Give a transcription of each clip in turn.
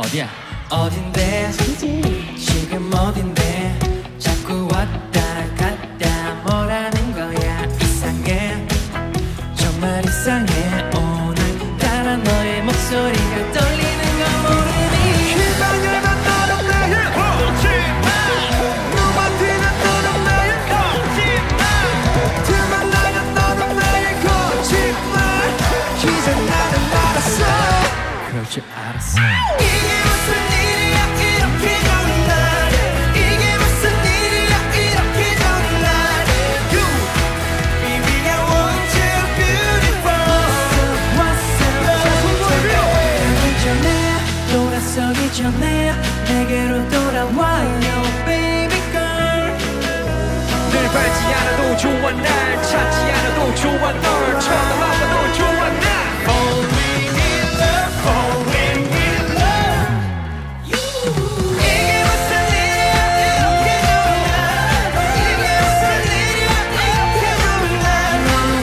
어디야? 어딘데 지금 어딘데 자꾸 왔다 갔다 뭐라는 거야. 이상해 정말 이상해. 오늘따라 너의 목소리가 떨리는 걸 모르니 희망을 만나는 나의 거짓말 누구한테는 너는 나의 거짓말 틈만 나면 너는 나의 거짓말 이제 나는 알았어. 그럴 줄 알았어. 이게 무슨 일이야 이렇게 좋은 날. 이게 무슨 일이야 이렇게 좋은 날. You baby I want you beautiful. What's up 전에 돌아서기 전에 내게로 돌아와요 baby girl. 늘 밟지 않아도 좋아 날 찾지 않아도 좋아 널 쳐다봐도 좋아 날. Falling in love falling in love. 이게 무슨 일이야 이렇게 좋은 날. 이게 무슨 일이야 이렇게 좋은 날.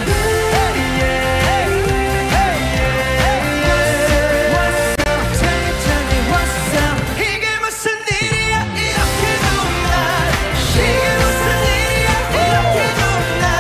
What's up tell me what's up. 이게 무슨 일이야 이렇게 좋은 날. 이게 무슨 일이야 이렇게 좋은 날.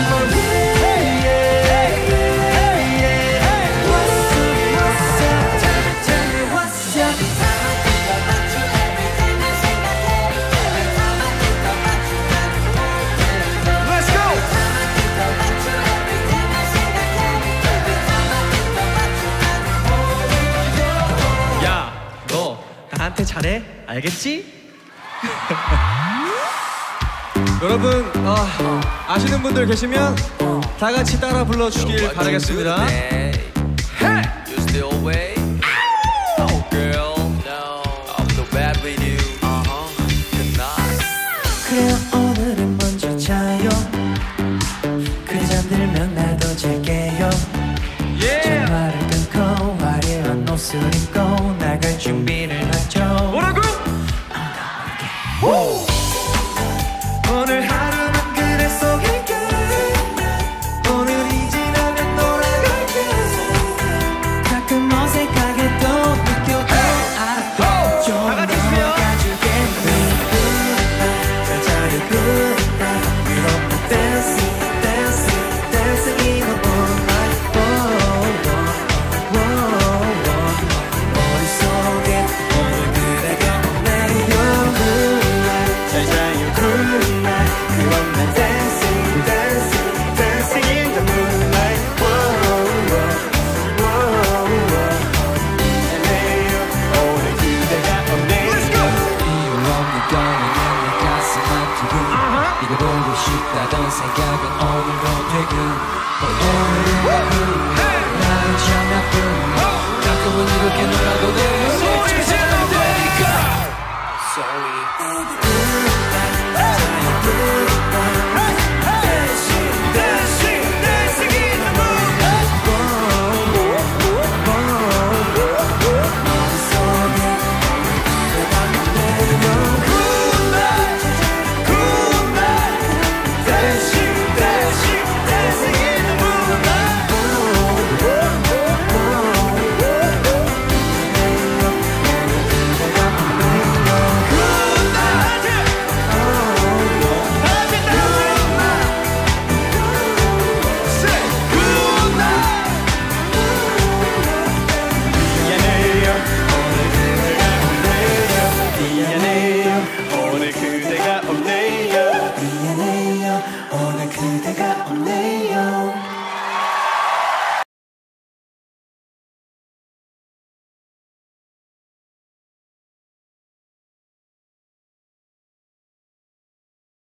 야, 너 나한테 잘해? 알겠지? 여러분 아시는 분들 계시면 다 같이 따라 불러주길 바라겠습니다. You still wait? Oh girl, no, I'm so bad with you. Good night. 그래요 오늘은 먼저 자요. 그래 잠들면 나도 잘게요. 전화를 끊고 화려한 옷을 입고 나갈 준비를 하죠. 뭐라고? 오늘 하루만 그래 속일게. 오늘이 지나면 돌아갈게. 가끔 어색하게 또 느껴도 알아도 좀 넘어가주겠니. 잘 자리 good night. We love the dancing, dancing, dancing in the moonlight. 머릿속에 오늘 그대가 없네. You're moonlight. 잘 자요 good night. 그럼 난 dancing, dancing, dancing in the moonlight. 오늘 그대가 없네. 이유 없는 떠나는 내 가슴 아프고 네가 보고 싶다던 생각은 오늘도 되고 오늘은